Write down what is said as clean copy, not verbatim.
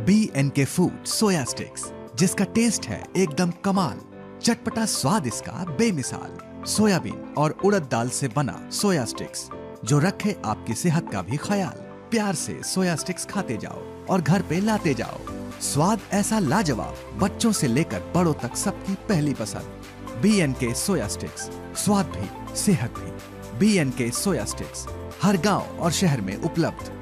B&K food soya sticks, जिसका taste है एकदम कमाल। चटपटा स्वाद इसका बेमिसाल। सोयाबीन और उड़द दाल से बना सोया स्टिक्स, जो रखे आपकी सेहत का भी ख्याल। प्यार से सोया स्टिक्स खाते जाओ और घर पे लाते जाओ। स्वाद ऐसा लाजवाब, बच्चों से लेकर बड़ों तक सबकी पहली पसंद। B&K सोया स्टिक्स, स्वाद भी सेहत भी। B&K सोया स्टिक्स हर गांव और शहर में उपलब्ध।